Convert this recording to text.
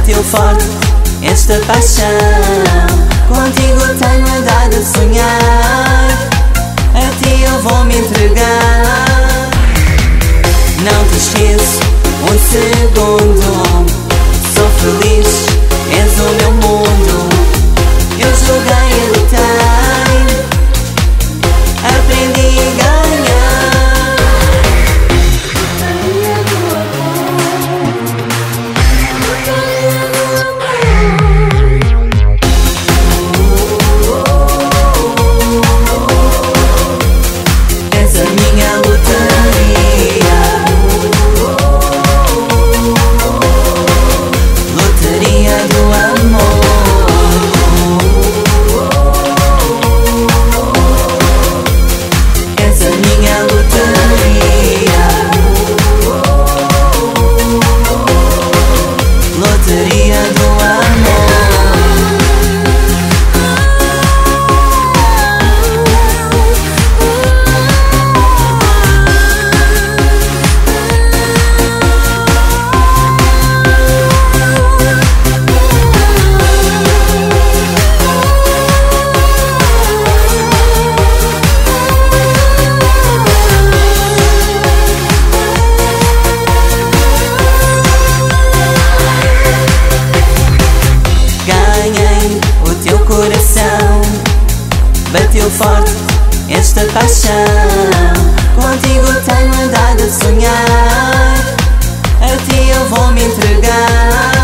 bateu forte esta paixão. Contigo tenho andado a sonhar, a ti eu vou me entregar. Não te esqueço um segundo, sou feliz, és o meu mundo. Eu joguei e lutei, aprendi a ganhar. És a minha lotaria, lotaria do amor. És a minha lotaria, lotaria do amor. Ganhei o teu coração, bateu forte esta paixão. Contigo tenho andado a sonhar, a ti eu vou me entregar.